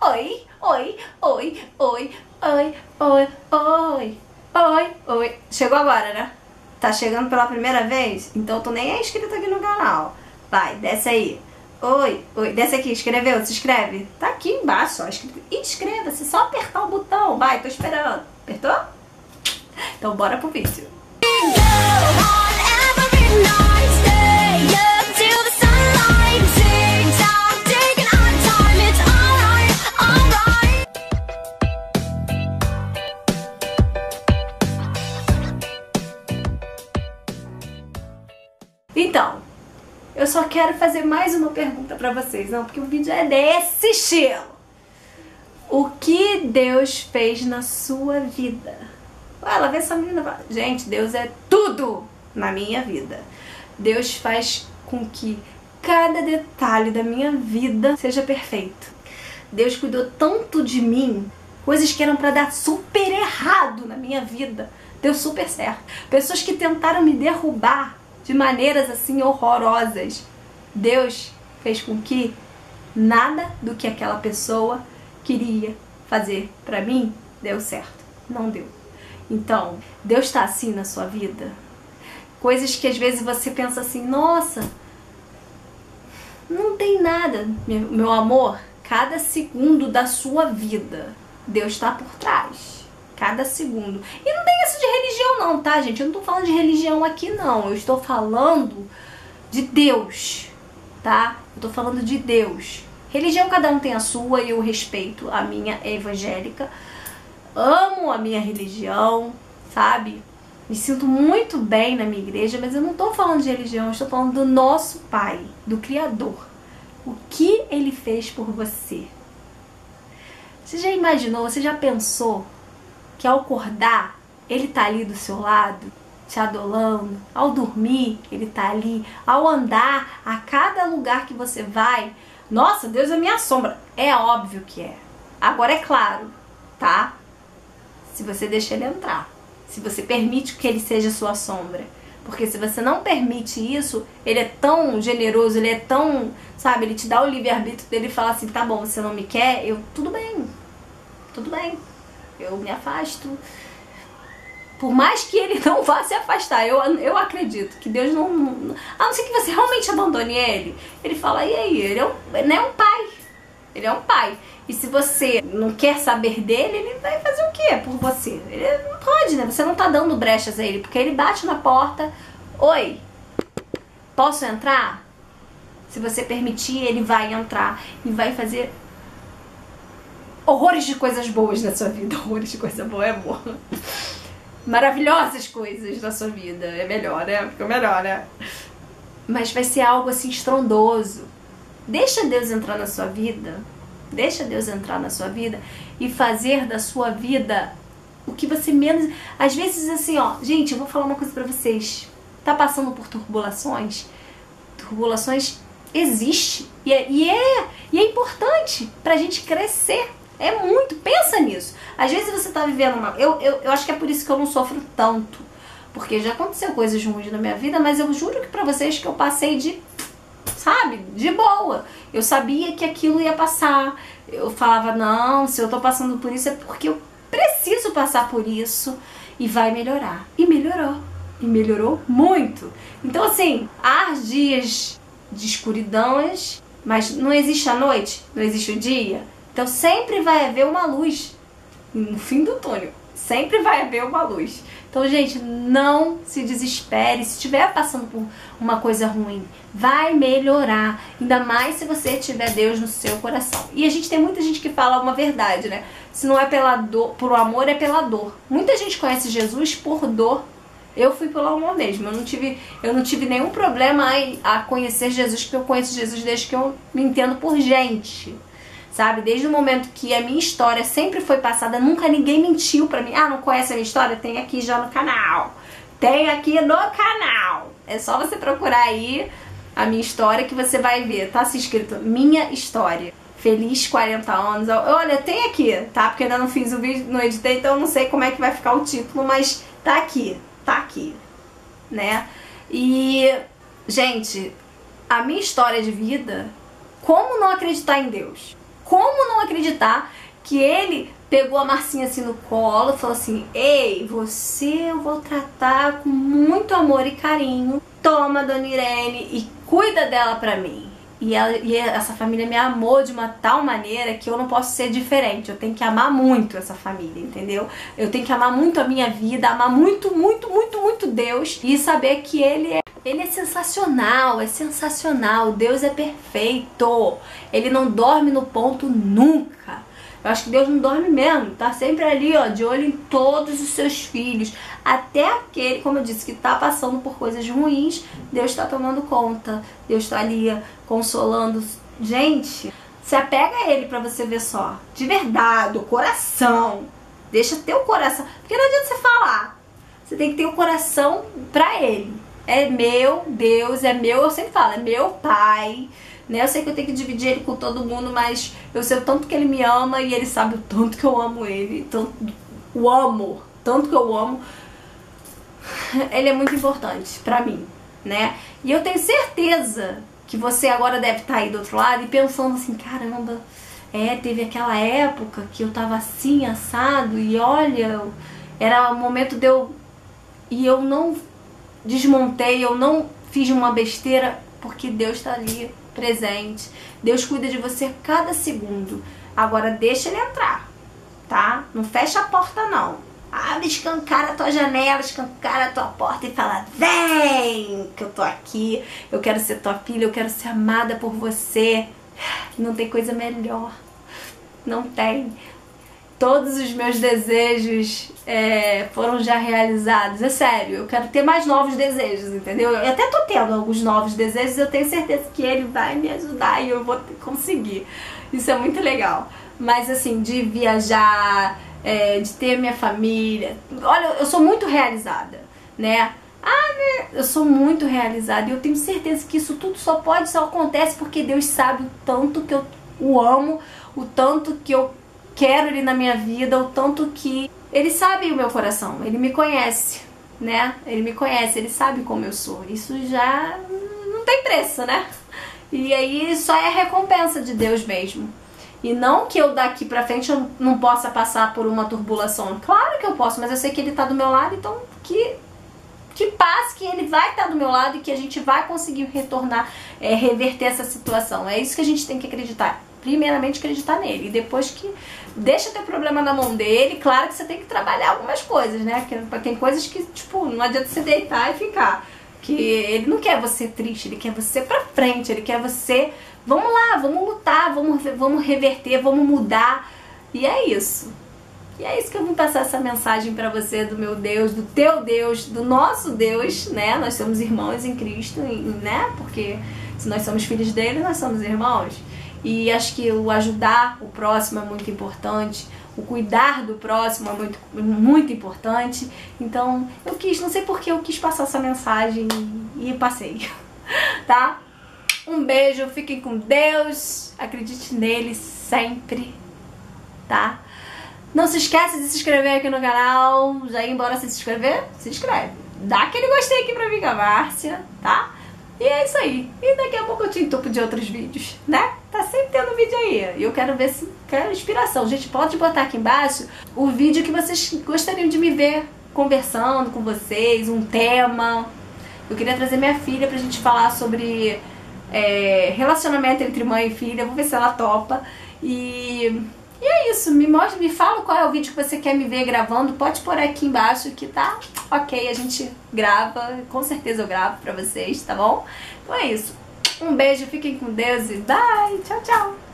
Oi, oi, oi, oi, oi, oi, oi, oi, oi. Chegou agora, né? Tá chegando pela primeira vez? Então tu nem é inscrito aqui no canal. Vai, desce aí. Oi, oi, desce aqui, inscreveu? Se inscreve? Tá aqui embaixo, ó, inscreva-se, só apertar o botão. Vai, tô esperando. Apertou? Então bora pro vídeo. Então, eu só quero fazer mais uma pergunta pra vocês, não, porque o vídeo é desse estilo. O que Deus fez na sua vida? Ela vê essa menina e fala, gente, Deus é tudo na minha vida. Deus faz com que cada detalhe da minha vida seja perfeito. Deus cuidou tanto de mim, coisas que eram pra dar super errado na minha vida, deu super certo. Pessoas que tentaram me derrubar de maneiras assim horrorosas, Deus fez com que nada do que aquela pessoa queria fazer pra mim deu certo. Não deu. Então, Deus tá assim na sua vida? Coisas que às vezes você pensa assim, nossa, não tem nada, meu amor. Cada segundo da sua vida, Deus tá por trás. Cada segundo. E não tem isso de religião não, tá, gente? Eu não tô falando de religião aqui, não. Eu estou falando de Deus, tá? Eu tô falando de Deus. Religião cada um tem a sua e eu respeito. A minha é evangélica. Amo a minha religião, sabe? Me sinto muito bem na minha igreja, mas eu não tô falando de religião. Eu estou falando do nosso Pai, do Criador. O que Ele fez por você? Você já imaginou, você já pensou que ao acordar, Ele tá ali do seu lado, te adolando. Ao dormir, Ele tá ali. Ao andar, a cada lugar que você vai, nossa, Deus é minha sombra. É óbvio que é. Agora é claro, tá? Se você deixa Ele entrar. Se você permite que Ele seja sua sombra. Porque se você não permite isso, Ele é tão generoso, Ele é tão, sabe, Ele te dá o livre-arbítrio dele e fala assim, tá bom, você não me quer? Tudo bem. Tudo bem. Eu me afasto. Por mais que Ele não vá se afastar, eu acredito que Deus não... A não ser que você realmente abandone Ele, Ele fala, e aí? Ele é um pai. Ele é um pai. E se você não quer saber dele, Ele vai fazer o quê por você? Ele não pode, né? Você não tá dando brechas a Ele, porque Ele bate na porta. Oi, posso entrar? Se você permitir, Ele vai entrar e vai fazer horrores de coisas boas na sua vida. Horrores de coisa boa é boa. Maravilhosas coisas na sua vida. É melhor, né? Ficou melhor, né? Mas vai ser algo assim estrondoso. Deixa Deus entrar na sua vida. Deixa Deus entrar na sua vida e fazer da sua vida o que você menos... Às vezes assim, ó, gente, eu vou falar uma coisa pra vocês. Tá passando por turbulações? Turbulações existe. E é importante pra gente crescer. É muito. Pensa nisso. Às vezes você tá vivendo uma... Eu acho que é por isso que eu não sofro tanto. Porque já aconteceu coisas ruins na minha vida, mas eu juro que pra vocês que eu passei de... Sabe? De boa. Eu sabia que aquilo ia passar. Eu falava, não, se eu tô passando por isso é porque eu preciso passar por isso e vai melhorar. E melhorou. E melhorou muito. Então assim, há dias de escuridão, mas não existe a noite, não existe o dia. Então sempre vai haver uma luz no fim do túnel. Sempre vai haver uma luz. Então, gente, não se desespere. Se estiver passando por uma coisa ruim, vai melhorar. Ainda mais se você tiver Deus no seu coração. E a gente tem muita gente que fala uma verdade, né? Se não é pela dor, por amor, é pela dor. Muita gente conhece Jesus por dor. Eu fui pelo amor mesmo. Eu não tive nenhum problema a conhecer Jesus, porque eu conheço Jesus desde que eu me entendo por gente. Sabe? Desde o momento que a minha história sempre foi passada, nunca ninguém mentiu pra mim. Ah, não conhece a minha história? Tem aqui já no canal. Tem aqui no canal. É só você procurar aí a minha história que você vai ver. Tá se escrito Minha História. Feliz 40 anos. Olha, tem aqui, tá? Porque eu ainda não fiz o vídeo, não editei, então eu não sei como é que vai ficar o título, mas tá aqui, né? E, gente, a minha história de vida, como não acreditar em Deus? como não acreditar que ele pegou a Marcinha assim no colo e falou assim: ei, você eu vou tratar com muito amor e carinho. Toma, dona Irene, e cuida dela pra mim. E essa família me amou de uma tal maneira que eu não posso ser diferente. Eu tenho que amar muito essa família, entendeu? Eu tenho que amar muito a minha vida, amar muito, muito, muito, muito Deus. E saber que Ele é sensacional, é sensacional. Deus é perfeito. Ele não dorme no ponto nunca. Eu acho que Deus não dorme mesmo, tá sempre ali, ó, de olho em todos os seus filhos. Até aquele, como eu disse, que tá passando por coisas ruins, Deus tá tomando conta. Deus tá ali consolando. Gente, se apega a Ele pra você ver só. De verdade, o coração. Deixa ter o coração. Porque não adianta você falar. Você tem que ter o coração pra Ele. É meu Deus, é meu, eu sempre falo, é meu Pai. Eu sei que eu tenho que dividir ele com todo mundo, mas eu sei o tanto que ele me ama e ele sabe o tanto que eu amo ele, tanto que eu amo. Ele é muito importante pra mim, né? E eu tenho certeza que você agora deve estar aí do outro lado e pensando assim: caramba, teve aquela época que eu tava assim, assado, e olha, era o momento de eu... E eu não desmontei, eu não fiz uma besteira, porque Deus tá ali presente. Deus cuida de você a cada segundo. Agora deixa ele entrar, tá? Não fecha a porta não. Abre, escancara a tua janela, escancara a tua porta e fala: vem, que eu tô aqui, eu quero ser tua filha, eu quero ser amada por você. Não tem coisa melhor. Não tem. Todos os meus desejos foram já realizados. É sério, eu quero ter mais novos desejos, entendeu? Eu até tô tendo alguns novos desejos, eu tenho certeza que ele vai me ajudar e eu vou conseguir. Isso é muito legal. Mas assim, de viajar, de ter minha família... Olha, eu sou muito realizada, né? Eu sou muito realizada e eu tenho certeza que isso tudo só acontece porque Deus sabe o tanto que eu o amo, o tanto que eu quero ele na minha vida, o tanto que ele sabe o meu coração, ele me conhece, né? Ele me conhece, ele sabe como eu sou. Isso já não tem preço, né? E aí só é a recompensa de Deus mesmo. E não que eu daqui pra frente eu não possa passar por uma turbulação. Claro que eu posso, mas eu sei que ele tá do meu lado, então que passe, que ele vai estar do meu lado e que a gente vai conseguir retornar, reverter essa situação. É isso que a gente tem que acreditar. Primeiramente acreditar nele, e depois que deixa ter problema na mão dele. Claro que você tem que trabalhar algumas coisas, né? Porque tem coisas que, tipo, não adianta você deitar e ficar. Que ele não quer você triste, ele quer você pra frente, ele quer você... Vamos lá, vamos lutar, vamos reverter, vamos mudar. E é isso. E é isso que eu vim passar essa mensagem pra você, do meu Deus, do teu Deus, do nosso Deus, né? Nós somos irmãos em Cristo, né? Porque se nós somos filhos dele, nós somos irmãos. E acho que o ajudar o próximo é muito importante, o cuidar do próximo é muito, muito importante. Então eu não sei porque eu quis passar essa mensagem e passei, tá? Um beijo, fiquem com Deus, acredite nele sempre, tá? Não se esqueça de se inscrever aqui no canal. Já ia embora sem se inscrever? Se inscreve. Dá aquele gostei aqui pra mim com a Márcia, tá? E é isso aí. E daqui a pouco eu te entupo de outros vídeos, né? Tá sempre tendo vídeo aí. E eu quero ver se quero inspiração. Gente, pode botar aqui embaixo o vídeo que vocês gostariam de me ver conversando com vocês, um tema. Eu queria trazer minha filha pra gente falar sobre relacionamento entre mãe e filha. Vou ver se ela topa. E é isso. Me fala qual é o vídeo que você quer me ver gravando. Pode pôr aqui embaixo que tá ok, a gente grava. Com certeza eu gravo pra vocês, tá bom? Então é isso. Um beijo, fiquem com Deus e bye. Tchau, tchau.